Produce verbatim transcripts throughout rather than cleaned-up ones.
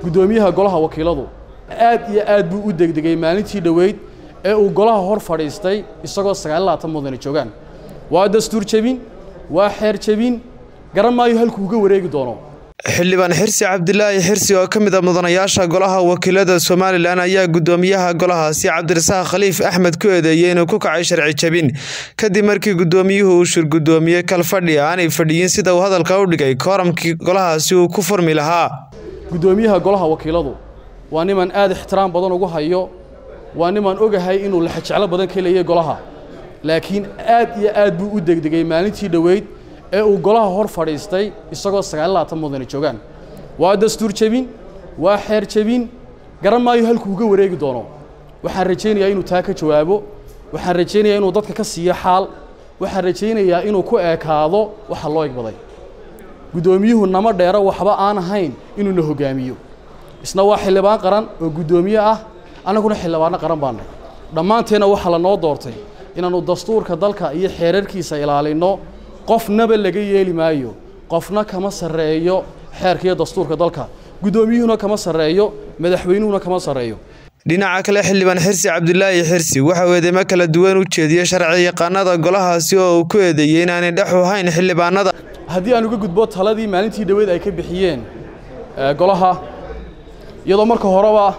gudoomiyaha golaha wakiiladu aad iyo aad buu u degdegay maalintii dhaweyd ee uu golaha hor fadhiistay isagoo sagaal iyo labaatan mudane joogan waa dastuur jabin waa xeer jabin garan maayo halkuu uga wareegi doono xildhibaan Xirsi Cabdilaahi Xirsi oo ka mid ah mudanayaasha golaha wakiilada Soomaaliland ayaa gudoomiyaha golahaasi Cabdirasaaq Khaliif Axmed ku eedeeyay inuu ku kacay sharci jabin kadib markii gudoomiyuhu uu shir gudoomiyay kal fadhi aanay fadhiyin sida uu hadalka u dhigay kooramkii golahaasi uu ku furmi lahaa gudoomiyaha golaha wakiiladu waa niman aad ixtiraam badan ugu hayo waa niman ogahay inuu la xajeclo badan ka leeyahay golaha laakiin aad iyo aad buu u degdegay maalintii dhaweyd ee uu golaha hor fadhiistay isagoo sagaal iyo labaatan mudane joogan waa dastuur jabin waa xeer jabin garan maayo halkuu uga wareegi doono waxaan rajaynayaa inuu taa ka jawaabo waxaan rajaynayaa inuu dadka ka siiyo xaal waxaan rajaynayaa inuu ku eekaado waxa loo igbaday gudoomiyuhu nama dheero waxba aan ahayn inuu na hogaamiyo isna waa xildhibaan qaran oo gudoomiye ah anaguna xildhibaano qaran baan nahay dhammaanteena waxa la noo doortay inaanu dastuurka dalka iyo xeerarkiisa ilaalino qofnaba laga yeeli maayo qofna kama sareeyo xeerka iyo dastuurka dalka gudoomiyuhuna kama sareeyo madaxweynuhuna kama sareeyo dhinaca kale xildhibaan Xirsi Cabdilaahi Xirsi waxa uu eedeymo kala duwan u jeediyay sharci yaqaanada golahaasi oo uu ku eedeeyay inaanay dhex u hayn xildhibaanada haddii aan uga gudbo taladii maalintii dhaweyd ay ka bixiyeen golaha iyadoo marka horeba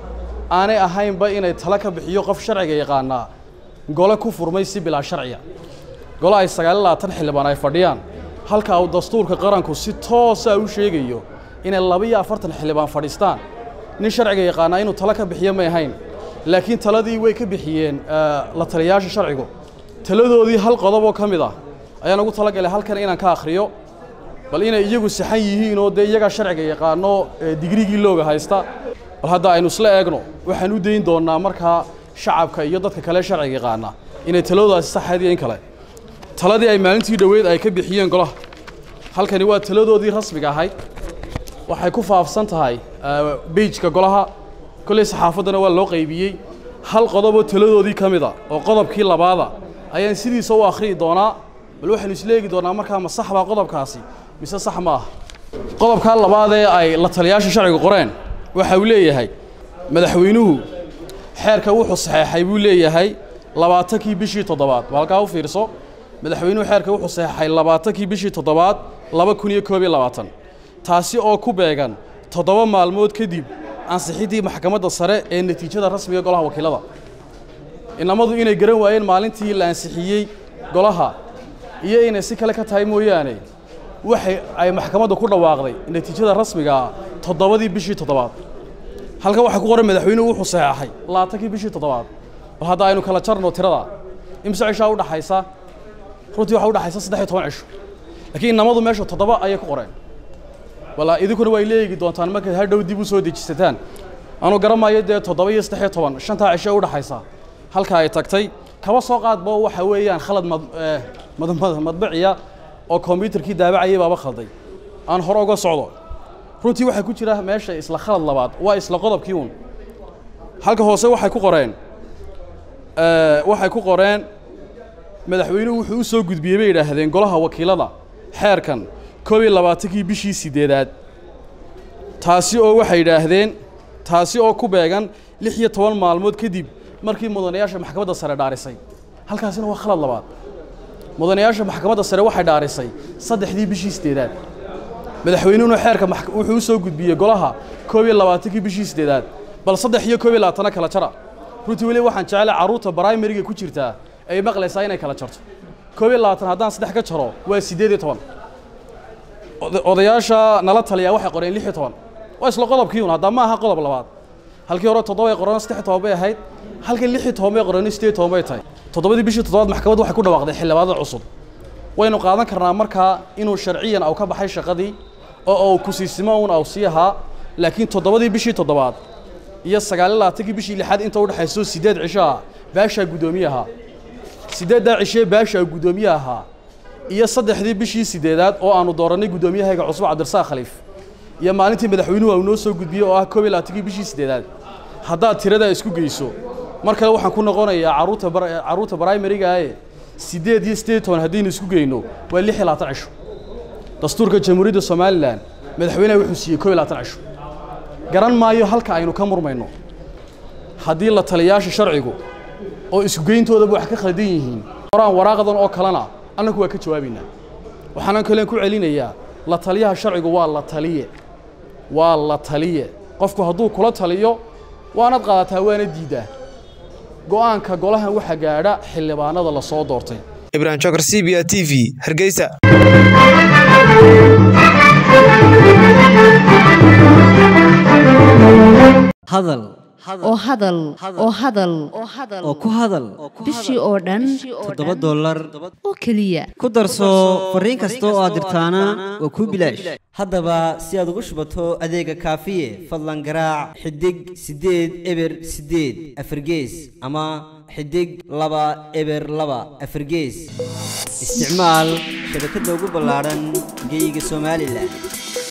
aanay ahaynba inay tala ka bixiyo qof sharciga yaqaana gole ku furmay si bilaa sharciya golaha ay sagaal iyo labaatan xildhibaan ay fadhiyaan halka uu dastuurka qaranku si toos ah u sheegayo inay laba iyo afartan xildhibaan fadhiistaan nin sharciga yaqaana inuu tala ka bixiyo ma ahayn laakiin taladii way ka bixiyeen la taliyaasha sharcigu taladoodii hal qodob oo kamid ah ayaan ugu talagalay halkan inaan ka akhriyo bal inay iyagu saxan yihiin oo de iyaga sharciga yaqaano digrigii looga haysta bal hadda aynu isla eegno waxaan u deyn doonaa markaa shacabka iyo dadka kale sharciga yaqaana inay taladoodaasi saxayd iyo in kale taladii ay maalintii dhaweyd ay ka bixiyeen golaha halkani waa taladoodii rasmiga ahayd waxay ku faafsan tahay page-ka golaha kulay saxaafaddana waa loo qaybiyey hal qodob oo taladoodii ka mid ah oo qodobkii labaada ayaan sidiisa u akhriyi doonaa bal waxaanu isleegi doonaa markaa ma sax baa qodobkaasi mise sax ma aha qodobka labaad ee ay la taliyaasha sharciga qoreen waxa uu leeyahay madaxweynuhu xeerka wuxuu saxeexay buu leeyahay labaatankii bishii toddobaad halkaa u fiirso madaxweynuhu xeerka wuxuu saxeexay labaatankii bishii toddobaad laba kun iyo koob iyo labaatan taasi oo ku beegan toddoba maalmood kadib ansixintii maxkamadda sare ee natiijada rasmiga golaha wakiilada inamadu inay garan waayeen maalintii la ansixiyey golaha iyo inay si kale ka tahay mooyaane waxay ay maxkamadda ku dhawaaqday natiijada rasmiga ah toddobadii bishii toddobaad halka waxa ku qoran madaxweynuhu wuxuu saxeexay labaatankii bishii toddobaad bal hadda aynu kala jarno tirada imse cishaa u dhaxaysa runtii waxa u dhaxaysa saddex iyo toban cisho laakiin inamadu meesha toddoba ayay ku qoreen wala idinkuna way leeyigi doontaan marka hadhow dib u soo dejisataan aanu garamayo dee toddoba iyo saddex iyo toban shantaa cisho u dhaxaysa halka ay tagtay kaba soo qaadba waxa weeyaan khalad madbaciya oo kombiyuutarkii daabacayay baaba khalday aan hore uga socdo runtii waxay ku jira meesha isla khalad labaad waa isla qodobkii uun halka hoose waxay ku qoreen waxay ku qoreen madaxweynuhu wuxuu u soo gudbiyey bay yidhaahdeen golaha wakiilada xeerkan koob iyo labaatankii bishii sideedaad taasi oo waxay yidhaahdeen taasi oo ku beegan lix iyo toban maalmood kadib markii mudanayaasha maxkamadda sare dhaarisay halkaasina waa khalad labaad mudanayaasha maxkamadda sare waxay dhaarisay saddexdii bishii sideedaad madaxweynuhuna xeerka wuxuu u soo gudbiyey golaha koob iyo labaatankii bishii sideedaad bal saddex iyo koob iyo labaatana kala jara runtii weli waxaan jeclay carruurta primary-ga ku jirtaa ay maqlaysaa inay kala jarto koob iyo labaatan haddaan saddex ka jaro waa siddeed iyo toban odayaasha nala taliyaa waxay qoreen lix iyo toban waa isla qodobkii un hadda ma aha qodob labaad halkii hore toddoba ay qoreen saddex iyo toban bay ahayd halkii lix iyo toban bay qoreen siddeed iyo toban bay tahay toddobadii bishii toddobaad maxkamaddu waxay ku dhawaaqday xildhibaanada cusub waynu qaadan karnaa markaa inuu sharciyan au ka baxay shaqadii oo uu kusiisimo uun au sii ahaa laakiin toddobadii bishii toddobaad iyo sagaal iyo labaatankii bishii lixaad inta u dhaxayso siddeed cisho ah baashaa guddoomiye ahaa siddeeddaa cishee baashaa guddoomiye ahaa iyo saddexdii bishii sideedaad oo aanu dooranay gudoomiyahayga cusub Cabdirasaaq Khaliif iyo maalintii madaxweynuhu uu noo soo gudbiyay oo ah koob iyo labaatankii bishii sideedaad hadda tirada isku geyso markale waxaan ku noqonayaa caruurta caruurta primary-ga ee sideed iyo siddeed iyo toban hadii isku geyno waa lix iyo labaatan cisho dastuurka jamhuuriyadda Soomaaliland madaxweynaha wuxuu siiyay koob iyo labaatan cisho garan maayo halka aynu ka murmayno haddii la taliyaasha sharcigu oo isku geyntoodaba wax ka khaldan yihiin qoraan waraaqadan oo kalena annagu waa ka jawaabaynaa waxaan kale ku celinayaa la taliyaha sharcigu waa la taliye waa la taliye qofku hadduu kula taliyo waanad qaadataa waana diidaa go'aanka golahan waxa gaadha xildhibaanada la soo doortay ibrahim jokar c b a t v hargeysa hadal oo hadal oo hadal oo ku hadal bishii oo dhan toddoba dollar oo keliya ku darso fariin kasta oo aad dirtaana waa kuu bilaash haddaba si aad ugu shubato adeega kaafiye fadlan garaac xidig siddeed eber siddeed afargees ama xidig laba eber laba afargees isticmaal shabakadda ugu ballaaran geyga Soomaaliland.